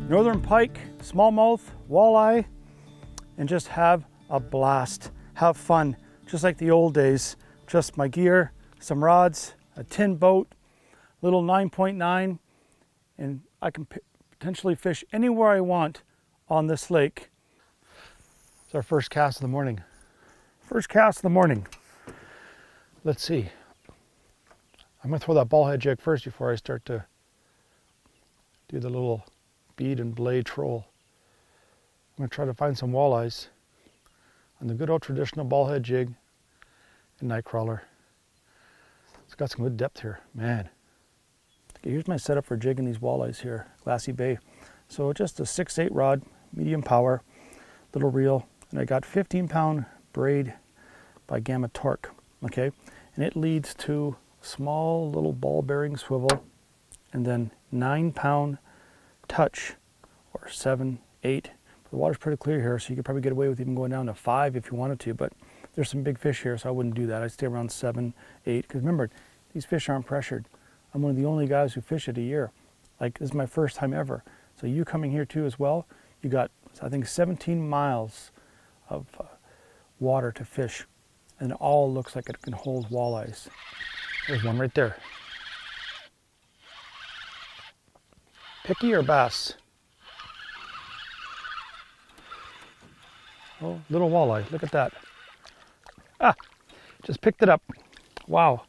northern pike, smallmouth, walleye, and just have a blast. Have fun, just like the old days. Just my gear, some rods, a tin boat, little 9.9, and I can potentially fish anywhere I want on this lake. It's our first cast of the morning. First cast of the morning. Let's see. I'm gonna throw that ball head jig first before I start to do the little bead and blade troll. I'm gonna try to find some walleyes on the good old traditional ball head jig and night crawler. It's got some good depth here, man. Okay, here's my setup for jigging these walleyes here, Glassy Bay. So just a 6/8 rod, medium power, little reel, and I got 15-pound braid by Gamma Torque, okay? And it leads to small little ball bearing swivel, and then 9-pound touch, or 7, 8. The water's pretty clear here, so you could probably get away with even going down to 5 if you wanted to, but there's some big fish here, so I wouldn't do that. I'd stay around 7, 8, because remember, these fish aren't pressured. I'm one of the only guys who fish it a year. Like, this is my first time ever. So you coming here too as well, you got, I think, 17 miles of water to fish, and it all looks like it can hold walleyes. There's one right there. Picky or bass? Oh, little walleye, look at that. Ah, just picked it up. Wow.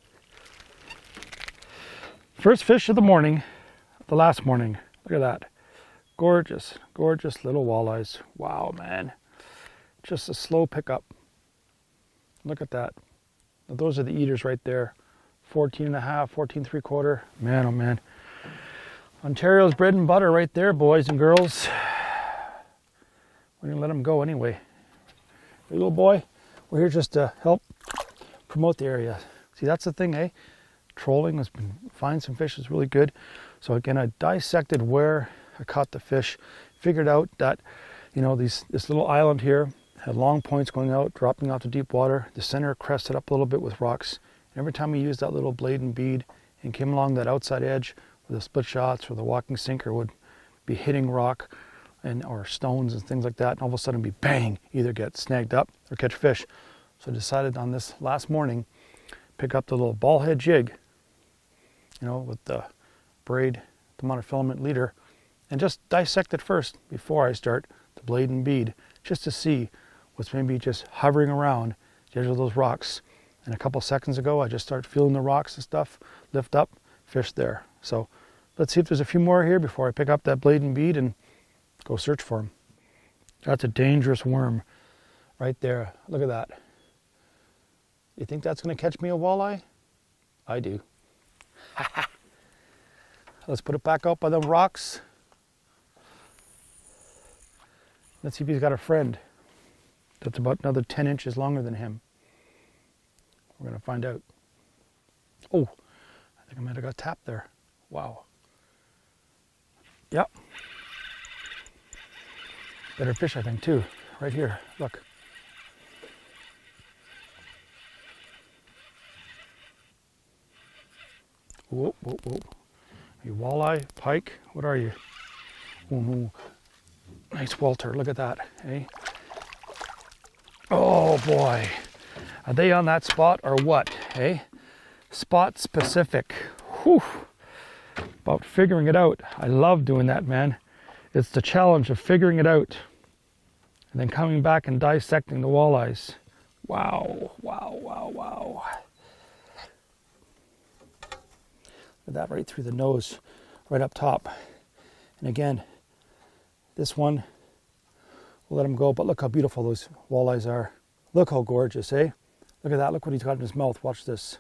First fish of the morning, the last morning. Look at that. Gorgeous, gorgeous little walleyes. Wow, man. Just a slow pickup. Look at that. Now, those are the eaters right there. 14.5, 14.75. Man, oh man. Ontario's bread and butter right there, boys and girls. We're gonna let them go anyway. Hey, little boy, we're here just to help promote the area. See, that's the thing, eh? Trolling has been, finding some fish is really good. So again, I dissected where I caught the fish, figured out that, you know, this little island here had long points going out, dropping out to deep water. The center crested up a little bit with rocks. And every time we used that little blade and bead and came along that outside edge where the split shots or the walking sinker would be hitting rock and or stones and things like that, and all of a sudden be bang, either get snagged up or catch fish. So I decided on this last morning, pick up the little ball head jig, you know, with the braid, the monofilament leader, and just dissect it first before I start the blade and bead, just to see what's maybe just hovering around the edge of those rocks. And a couple seconds ago, I just started feeling the rocks and stuff, lift up, fish there. So let's see if there's a few more here before I pick up that blade and bead and go search for them. That's a dangerous worm right there. Look at that. You think that's going to catch me a walleye? I do. Let's put it back up by the rocks. Let's see if he's got a friend that's about another 10 inches longer than him. We're going to find out. Oh, I think I might have got tapped there. Wow. Yep. Better fish, I think, too. Right here. Look. Whoa, whoa, whoa. Are you walleye, pike? What are you? Oh, nice Walter. Look at that, eh? Oh, boy. Are they on that spot or what, eh? Spot specific. Whew. About figuring it out. I love doing that, man. It's the challenge of figuring it out and then coming back and dissecting the walleyes. Wow, wow, wow, wow. Look at that right through the nose, right up top. And again, this one, we'll let him go, but look how beautiful those walleyes are. Look how gorgeous, eh? Look at that, look what he's got in his mouth. Watch this.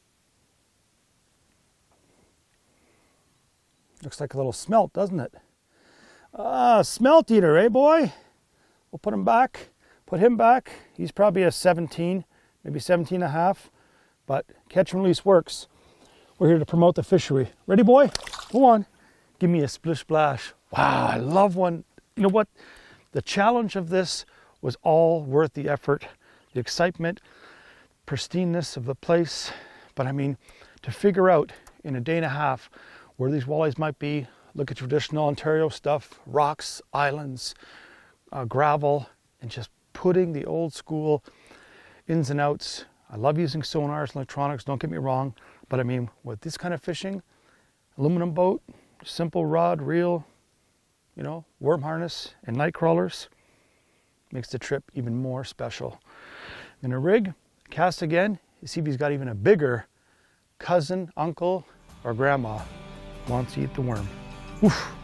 Looks like a little smelt, doesn't it? Smelt eater, eh, boy? We'll put him back, put him back. He's probably a 17, maybe 17.5, but catch and release works. We're here to promote the fishery. Ready, boy? Go on. Give me a splish splash. Wow, I love one. You know what? The challenge of this was all worth the effort, the excitement, pristineness of the place. But I mean, to figure out in a day and a half where these walleyes might be, look at traditional Ontario stuff, rocks, islands, gravel, and just putting the old school ins and outs. I love using sonars, electronics, don't get me wrong, but I mean, with this kind of fishing, aluminum boat, simple rod, reel, you know, worm harness, and night crawlers, makes the trip even more special. In a rig, cast again, see if he's got even a bigger cousin, uncle, or grandma wants to eat the worm. Oof.